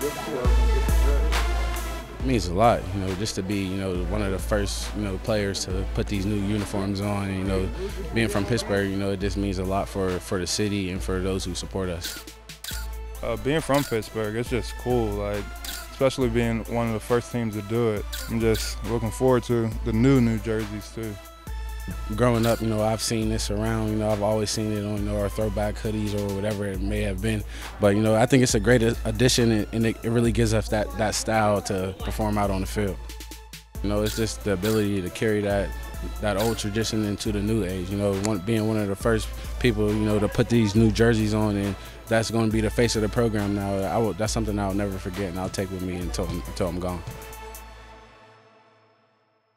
It means a lot, just to be, one of the first, players to put these new uniforms on. And, being from Pittsburgh, it just means a lot for the city and for those who support us. Being from Pittsburgh, it's just cool, like, especially being one of the first teams to do it. I'm just looking forward to the new jerseys too. Growing up, I've seen this around. I've always seen it on our throwback hoodies or whatever it may have been. But I think it's a great addition, and it really gives us that style to perform out on the field. It's just the ability to carry that old tradition into the new age. Being one of the first people, to put these new jerseys on, and that's going to be the face of the program now. That's something I'll never forget, and I'll take with me until I'm gone.